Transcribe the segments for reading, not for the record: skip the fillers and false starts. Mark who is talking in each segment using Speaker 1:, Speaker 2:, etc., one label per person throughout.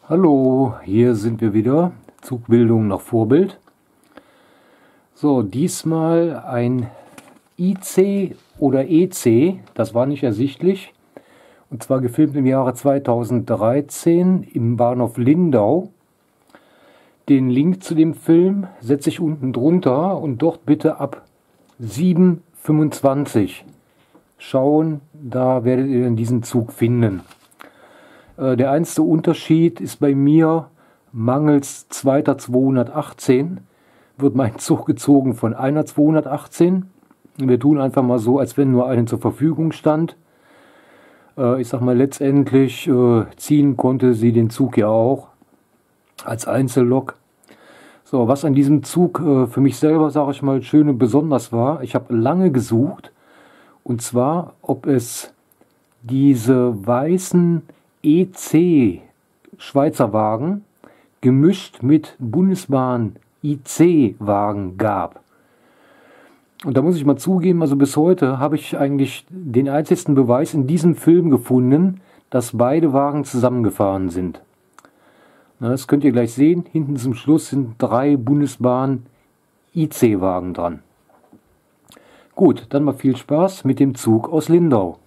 Speaker 1: Hallo, hier sind wir wieder. Zugbildung nach Vorbild. So, diesmal ein IC oder EC, das war nicht ersichtlich. Und zwar gefilmt im Jahre 2013 im Bahnhof Lindau. Den Link zu dem Film setze ich unten drunter und dort bitte ab 7:25 schauen, da werdet ihr dann diesen Zug finden. Der einzige Unterschied ist bei mir, mangels 218 wird mein Zug gezogen von einer 218. Wir tun einfach mal so, als wenn nur eine zur Verfügung stand. Ich sag mal, letztendlich ziehen konnte sie den Zug ja auch als Einzellok. So, was an diesem Zug für mich selber, sage ich mal, schön und besonders war, ich habe lange gesucht, und zwar, ob es diese weißen EC Schweizer Wagen gemischt mit Bundesbahn IC Wagen gab. Und da muss ich mal zugeben, also bis heute habe ich eigentlich den einzigsten Beweis in diesem Film gefunden, dass beide Wagen zusammengefahren sind. Na, das könnt ihr gleich sehen. Hinten zum Schluss sind 3 Bundesbahn IC Wagen dran. Gut, dann mal viel Spaß mit dem Zug aus Lindau.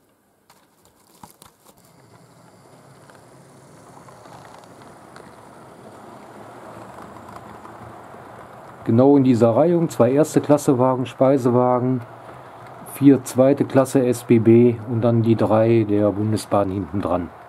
Speaker 1: Genau in dieser Reihung 2 erste Klasse Wagen, Speisewagen, 4 zweite Klasse SBB und dann die 3 der Bundesbahn hinten dran.